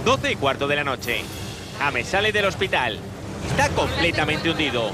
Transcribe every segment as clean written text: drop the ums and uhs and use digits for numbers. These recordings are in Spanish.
12:15 de la noche. James sale del hospital. Está completamente hundido.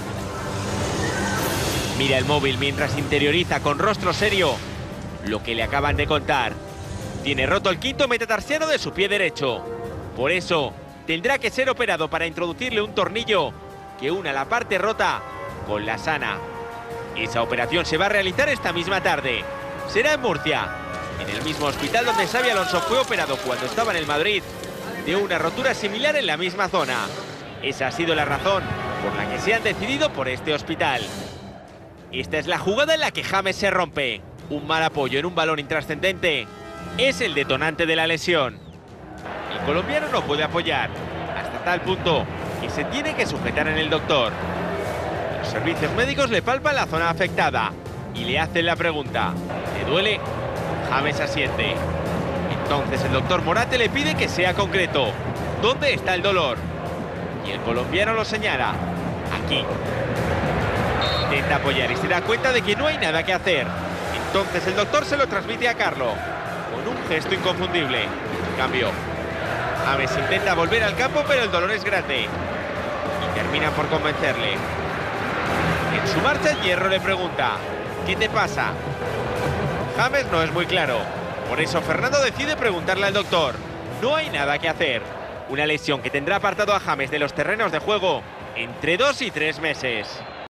Mira el móvil mientras interioriza con rostro serio lo que le acaban de contar. Tiene roto el quinto metatarsiano de su pie derecho. Por eso, tendrá que ser operado para introducirle un tornillo que una la parte rota con la sana. Esa operación se va a realizar esta misma tarde. Será en Murcia, en el mismo hospital donde Xabi Alonso fue operado cuando estaba en el Madrid de una rotura similar en la misma zona. Esa ha sido la razón por la que se han decidido por este hospital. Esta es la jugada en la que James se rompe. Un mal apoyo en un balón intrascendente es el detonante de la lesión. El colombiano no puede apoyar, hasta tal punto que se tiene que sujetar en el doctor. Los servicios médicos le palpan la zona afectada y le hacen la pregunta: ¿te duele? James asiente. Entonces el doctor Morate le pide que sea concreto. ¿Dónde está el dolor? Y el colombiano lo señala: aquí. Intenta apoyar y se da cuenta de que no hay nada que hacer. Entonces el doctor se lo transmite a Carlo con un gesto inconfundible. Cambio. James intenta volver al campo, pero el dolor es grande y termina por convencerle. En su marcha, el Hierro le pregunta: ¿qué te pasa? James no es muy claro. Por eso Fernando decide preguntarle al doctor. No hay nada que hacer. Una lesión que tendrá apartado a James de los terrenos de juego entre 2 y 3 meses.